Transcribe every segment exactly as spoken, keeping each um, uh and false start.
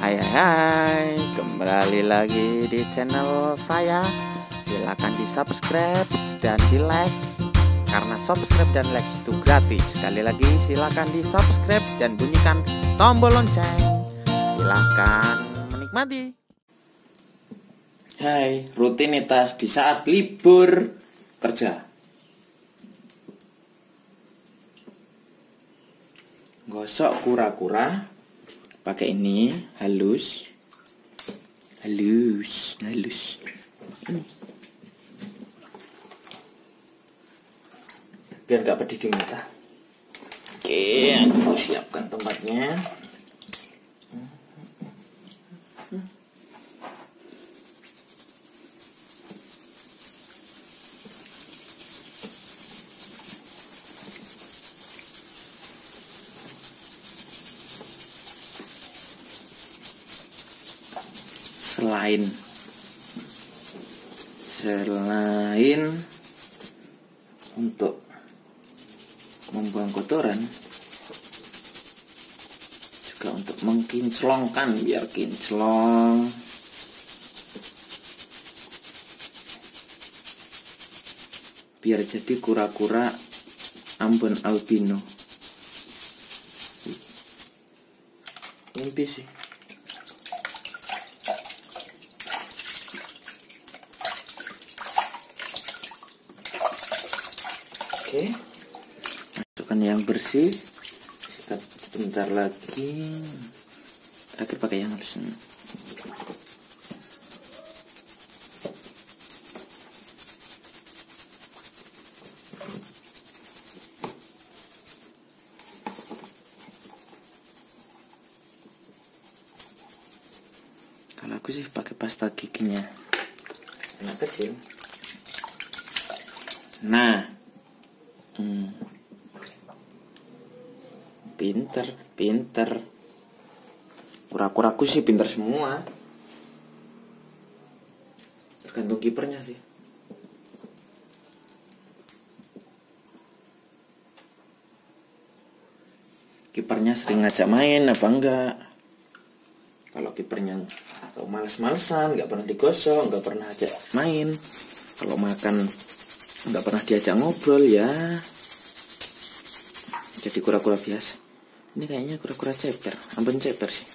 Hai hai hai, kembali lagi di channel saya. Silahkan di subscribe dan di like, karena subscribe dan like itu gratis. Sekali lagi silahkan di subscribe dan bunyikan tombol lonceng. Silahkan menikmati. Hai, rutinitas di saat libur kerja. Gosok kura-kura pakai ini halus, halus, halus. Ini. Biar gak pedih di mata. Oke, aku siapkan tempatnya. Selain selain untuk membuang kotoran, juga untuk mengkinclongkan biar kinclong. Biar jadi kura-kura Ambon albino. Mimpi sih. Oke, masukkan yang bersih, sikat sebentar lagi. Terakhir pakai yang halus. Kalau aku sih pakai pasta giginya anak kecil. Nah. Hmm. Pinter, pinter. Kura-kuraku sih pinter semua. Tergantung kipernya sih. Kipernya sering ngajak main apa enggak. Kalau kipernya atau males-malesan, nggak pernah digosok, nggak pernah ajak main. Kalau makan nggak pernah diajak ngobrol, ya jadi kura-kura biasa. Ini kayaknya kura-kura ceper, Ambon ceper sih.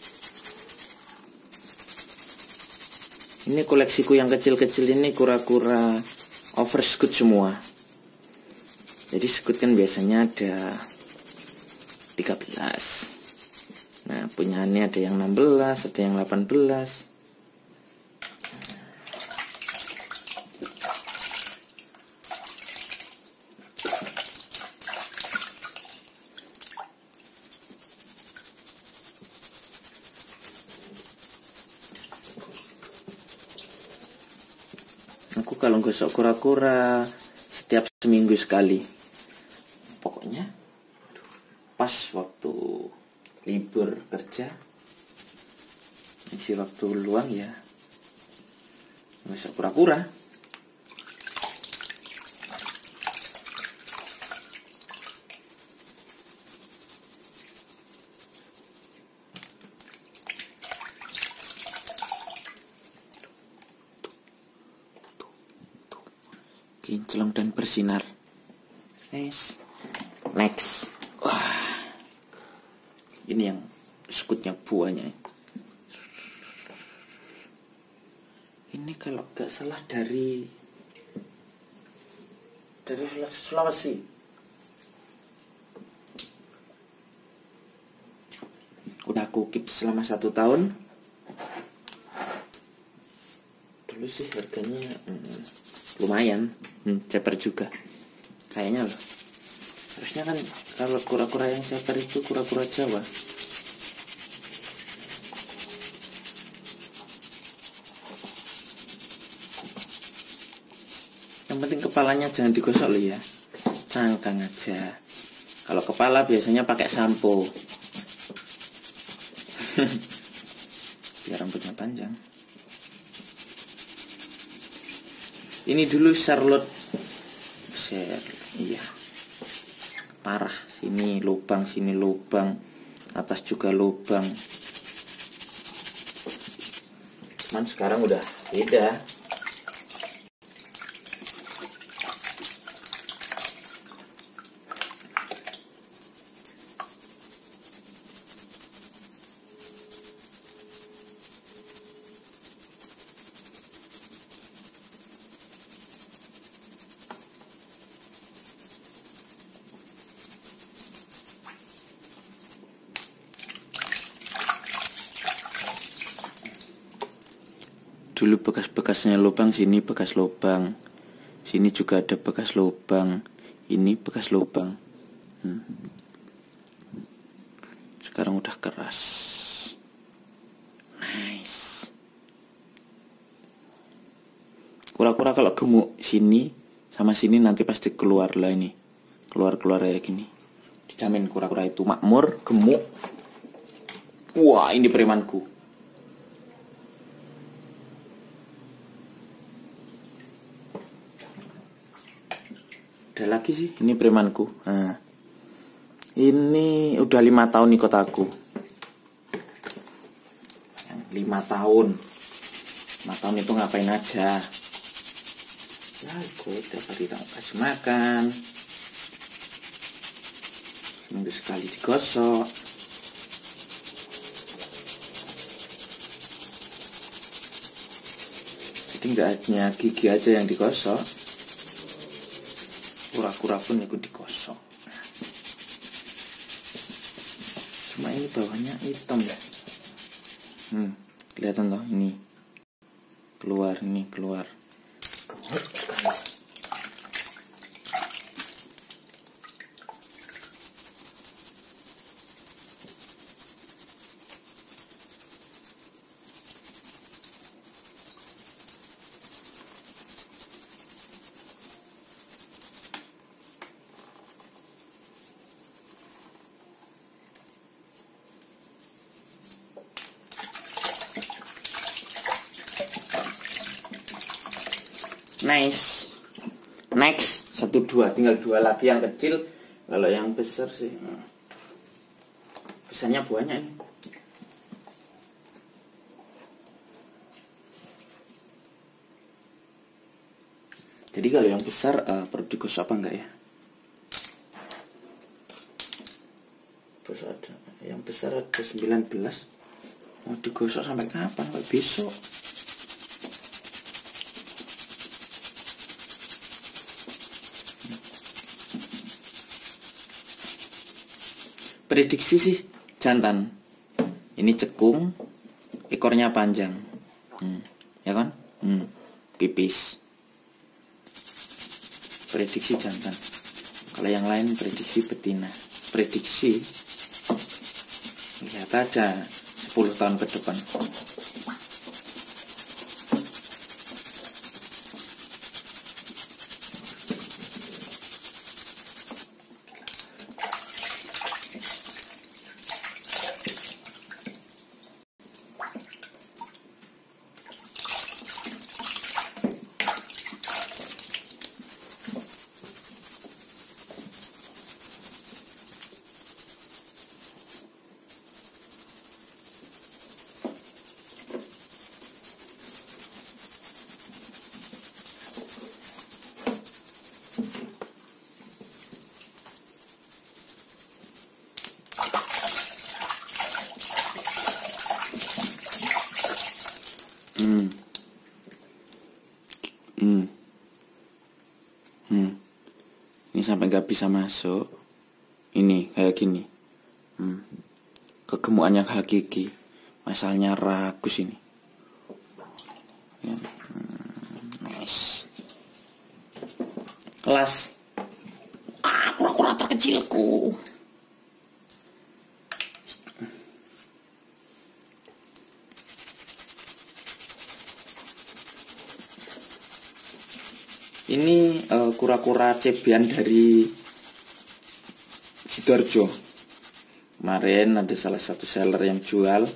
Ini koleksiku yang kecil-kecil ini kura-kura overscoot semua. Jadi scoot kan biasanya ada tiga belas. Nah, punya ini ada yang enam belas, ada yang delapan belas. Aku kalau gosok kura-kura setiap seminggu sekali. Pokoknya pas waktu libur kerja, isi waktu luang ya gosok kura-kura. Kinclong dan bersinar. Next, next. Wah, ini yang skutnya buahnya. Ini kalau gak salah dari dari Sulawesi. Udah aku keep selama satu tahun. Dulu sih harganya hmm, lumayan, hmm, ceper juga kayaknya loh. Harusnya kan kalau kura-kura yang ceper itu kura-kura Jawa. Yang penting kepalanya jangan digosok loh ya, cangkang aja. Kalau kepala biasanya pakai sampo biar rambutnya panjang. Ini dulu Charlotte, share, iya, parah. Sini lubang, sini lubang, atas juga lubang. Cuman sekarang udah beda. Dulu bekas-bekasnya lubang, sini bekas lubang, sini juga ada bekas lubang, ini bekas lubang. hmm. Sekarang udah keras. Nice. Kura-kura kalau gemuk sini sama sini nanti pasti keluar lah ini, keluar-keluar kayak gini. Dijamin kura-kura itu makmur, gemuk. Wah, ini premanku. Ada lagi sih, ini premanku. Nah, ini udah lima tahun ikut aku. Lima tahun, lima tahun itu ngapain aja? Ya ikut tiap hari tak kasih makan, seminggu sekali digosok. Jadi nggak hanya gigi aja yang digosok, kura-kura pun ikut digosok. Cuma ini bawahnya hitam ya. Hmm, kelihatan toh ini. Keluar ini keluar. Gemuk sekali. Nice. Next, satu dua, tinggal dua lagi yang kecil. Kalau yang besar sih, besarnya banyak ini. Jadi kalau yang besar uh, perlu digosok apa enggak ya? Terus ada yang besar ada sembilan belas. Mau digosok sampai kapan? Sampai besok. Prediksi sih jantan. Ini cekung, ekornya panjang, hmm, ya kan? Hmm, pipis. Prediksi jantan. Kalau yang lain prediksi betina. Prediksi, lihat aja sepuluh tahun ke depan. Hmm. Hmm. Hmm. Ini sampai nggak bisa masuk. Ini kayak gini. Hmm. Kegemukan yang hakiki. Masalahnya ragus ini. Ya. Hmm. Nice. Kelas. Ah, kura-kura terkecilku. Ini uh, kura-kura cebian dari Sidoarjo. Kemarin ada salah satu seller yang jual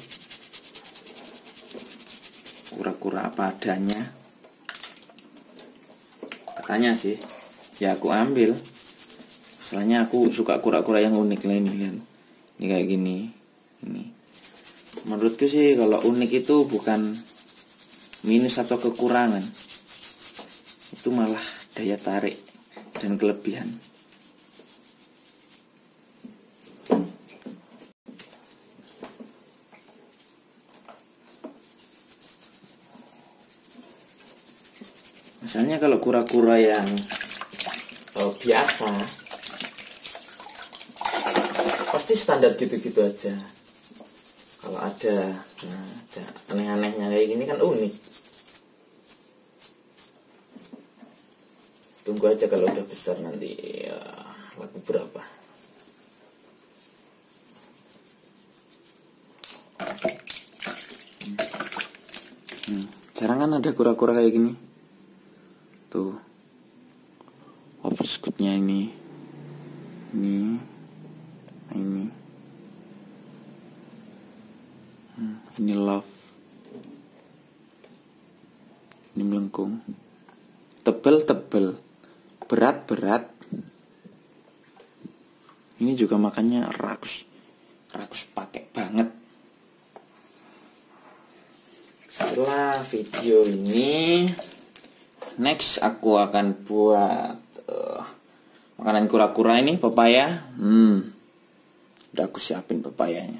kura-kura apa adanya. Katanya sih, ya aku ambil. Masalahnya aku suka kura-kura yang unik lah ini, lihat. Ini kayak gini. Ini. Menurutku sih kalau unik itu bukan minus atau kekurangan, itu malah daya tarik dan kelebihan. Misalnya kalau kura-kura yang oh, biasa, pasti standar gitu-gitu aja. Kalau ada, nah, ada aneh-anehnya kayak gini kan unik. Tunggu aja kalau udah besar nanti ya, laku berapa. Hmm, jarang kan ada kura-kura kayak gini. Tuh, overscootnya ini, ini, nah ini, hmm, ini love, ini melengkung, tebel-tebel, berat-berat. Ini juga makannya rakus, rakus pakai banget. Setelah video ini, next aku akan buat uh, makanan kura-kura ini, pepaya. Hmm, udah aku siapin pepayanya.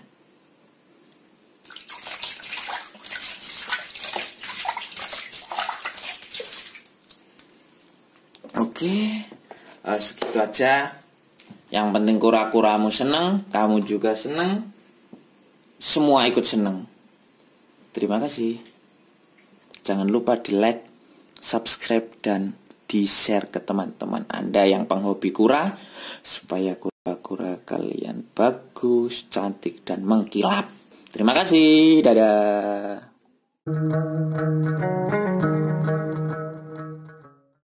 Oke, uh, segitu aja. Yang penting kura-kuramu senang, kamu juga senang, semua ikut senang. Terima kasih. Jangan lupa di like, subscribe, dan di-share ke teman-teman Anda yang penghobi kura, supaya kura-kura kalian bagus, cantik, dan mengkilap. Terima kasih. Dadah.